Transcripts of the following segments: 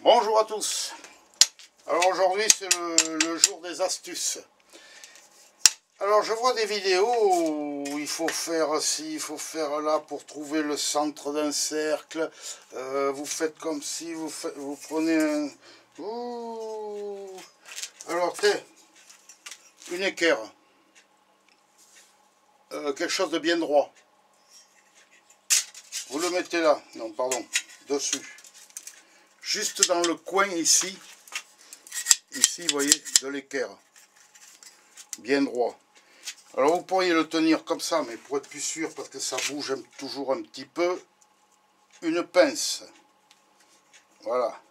Bonjour à tous. Alors aujourd'hui c'est le jour des astuces. Alors je vois des vidéos où il faut faire ci, il faut faire là pour trouver le centre d'un cercle. Vous faites comme si vous prenez un... Ouh. Alors une équerre. Quelque chose de bien droit. Vous le mettez là, non pardon, dessus. Juste dans le coin ici, vous voyez, de l'équerre. Bien droit. Alors vous pourriez le tenir comme ça, mais pour être plus sûr, parce que ça bouge toujours un petit peu, une pince. Voilà.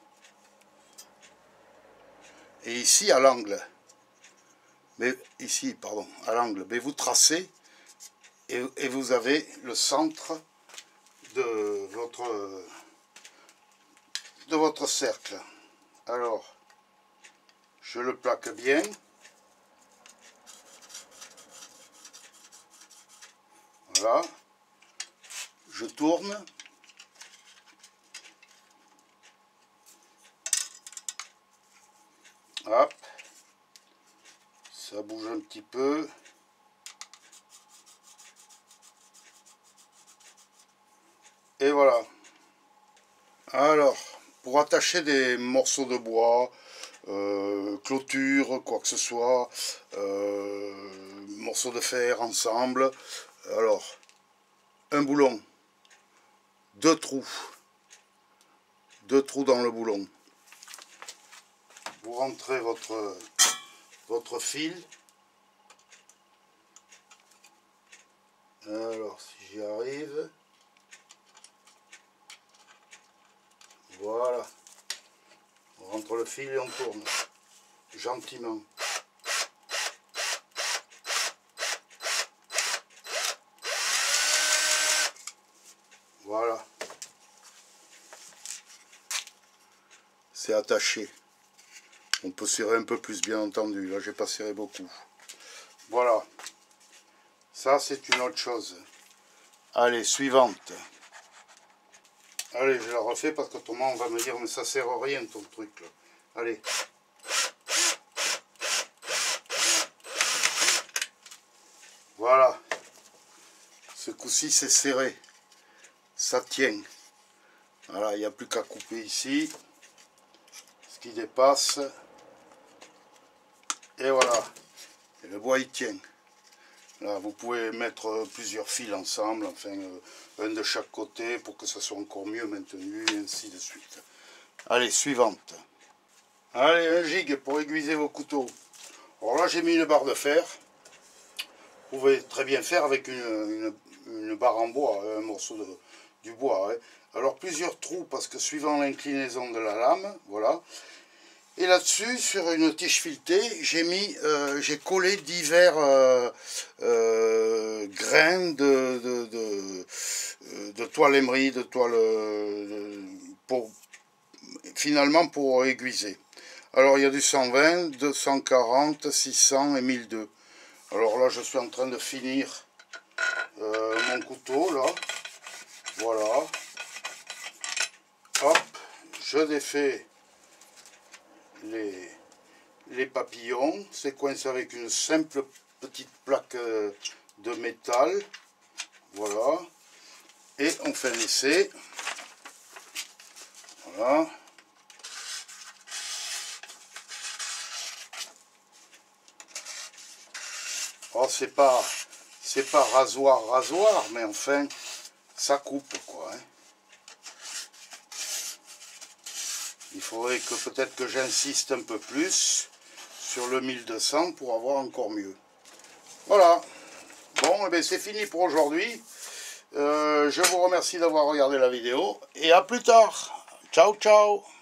Et ici à l'angle. Mais ici, pardon, à l'angle. Mais vous tracez et vous avez le centre de votre cercle. Alors, je le plaque bien. Voilà. Je tourne. Hop. Ça bouge un petit peu. Et voilà. Alors, pour attacher des morceaux de bois, clôture, quoi que ce soit, morceaux de fer ensemble, alors, un boulon, deux trous dans le boulon. Vous rentrez votre fil. Alors, si j'y arrive... Voilà, on rentre le fil et on tourne, gentiment. Voilà. C'est attaché. On peut serrer un peu plus, bien entendu. Là, j'ai pas serré beaucoup. Voilà. Ça, c'est une autre chose. Allez, suivante. Allez, je la refais parce qu'autrement on va me dire mais ça sert à rien ton truc là. Allez. Voilà. Ce coup-ci c'est serré. Ça tient. Voilà, il n'y a plus qu'à couper ici. Ce qui dépasse. Et voilà. Et le bois il tient. Là, vous pouvez mettre plusieurs fils ensemble, enfin un de chaque côté pour que ça soit encore mieux maintenu et ainsi de suite. Allez, suivante. Allez, un gig pour aiguiser vos couteaux. Alors là, j'ai mis une barre de fer. Vous pouvez très bien faire avec une barre en bois, un morceau du bois. Hein. Alors plusieurs trous parce que suivant l'inclinaison de la lame, voilà. Et là-dessus, sur une tige filetée, j'ai collé divers grains de toile émery, de toile finalement pour aiguiser. Alors il y a du 120, 240, 600 et 1002. Alors là, je suis en train de finir mon couteau là. Voilà. Hop, je défais les papillons, c'est coincé avec une simple petite plaque de métal, voilà, et on fait l'essai, voilà, oh, c'est pas rasoir, mais enfin, ça coupe quoi, hein. Il faudrait que peut-être que j'insiste un peu plus sur le 1200 pour avoir encore mieux. Voilà. Bon, et bien c'est fini pour aujourd'hui. Je vous remercie d'avoir regardé la vidéo et à plus tard. Ciao, ciao.